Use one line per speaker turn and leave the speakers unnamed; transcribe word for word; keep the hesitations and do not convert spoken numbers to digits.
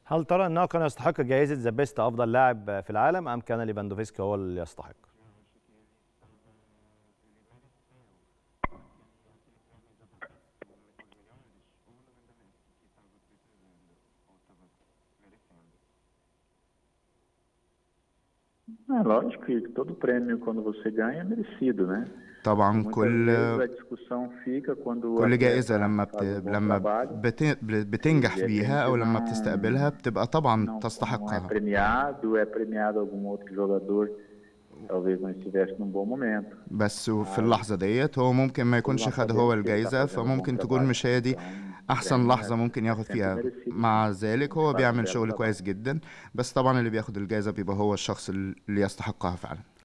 هل ترى أنه كان يستحق جائزة ذا بيست أفضل لاعب في العالم أم كان ليفاندوفسكي هو اللي يستحق؟
É lógico que todo prêmio quando você ganha é merecido, né?
طبعا
Muitas
كل
vezes a discussão fica quando o
كل جائزة
atleta
لما بت...
faz um bom
لما
trabalho
بت...
e
بتنجح
de
بيها
repente
أو لما
não
بتستقبلها بتبقى طبعا
não não é
تستحقها.
premiado, é premiado algum outro jogador que talvez não estivesse num bom momento.
بس في
Mas
اللحظة ديت هو ممكن ما
todos
يكونش
nós
خد هو
sabemos que ele está
الجايزة،
fazendo um bom
فممكن تكون
trabalho.
مش هي دي
Então, o
أحسن
prêmio
لحظة
é,
ممكن
é
ياخد
sempre
فيها.
merecido, sim.
مع
A
ذلك
gente
هو
faz um
بيعمل
belo
شغل
trabalho.
كويس جدا، بس طبعا اللي بياخد الجايزة بيبقى هو الشخص اللي يستحقها فعلا.